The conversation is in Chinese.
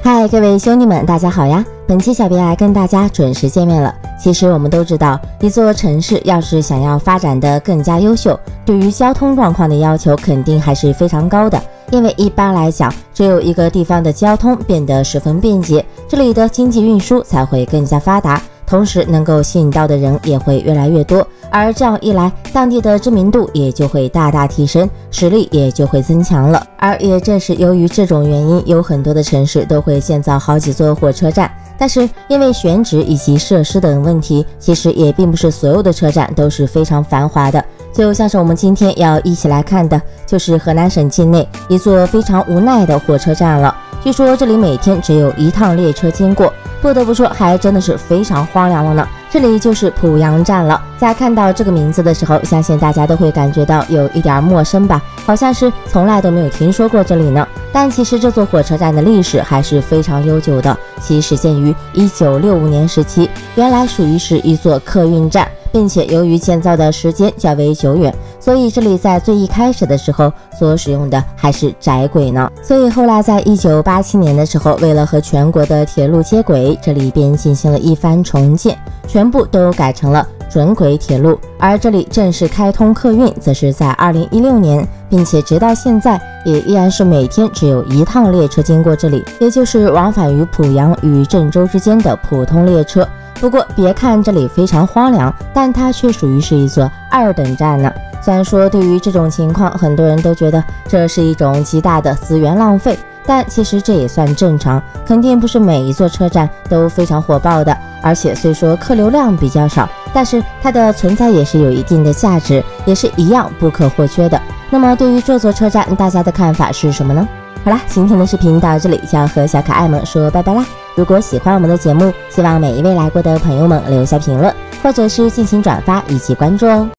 嗨，各位兄弟们，大家好呀！本期小编来跟大家准时见面了。其实我们都知道，一座城市要是想要发展得更加优秀，对于交通状况的要求肯定还是非常高的。因为一般来讲，只有一个地方的交通变得十分便捷，这里的经济运输才会更加发达，同时能够吸引到的人也会越来越多。而这样一来，当地的知名度也就会大大提升，实力也就会增强了。而也正是由于这种原因，有很多的城市都会建造好几座火车站。但是因为选址以及设施等问题，其实也并不是所有的车站都是非常繁华的。就像是我们今天要一起来看的，就是河南省境内一座非常无奈的火车站了。据说这里每天只有一趟列车经过，不得不说还真的是非常荒凉了呢。这里就是濮阳站了。在看到这个名字的时候，相信大家都会感觉到有一点陌生吧，好像是从来都没有听说过这里呢。但其实这座火车站的历史还是非常悠久的，其始建于1965年时期，原来属于是一座客运站，并且由于建造的时间较为久远，所以这里在最一开始的时候所使用的还是窄轨呢。所以后来在1987年的时候，为了和全国的铁路接轨，这里便进行了一番重建，全部都改成了准轨铁路。而这里正式开通客运则是在2016年，并且直到现在也依然是每天只有一趟列车经过这里，也就是往返于濮阳与郑州之间的普通列车。不过别看这里非常荒凉，但它却属于是一座二等站呢。虽然说对于这种情况，很多人都觉得这是一种极大的资源浪费，但其实这也算正常，肯定不是每一座车站都非常火爆的。而且虽说客流量比较少，但是它的存在也是有一定的价值，也是一样不可或缺的。那么对于这座车站，大家的看法是什么呢？好啦，今天的视频到这里就要和小可爱们说拜拜啦。如果喜欢我们的节目，希望每一位来过的朋友们留下评论，或者是进行转发以及关注哦。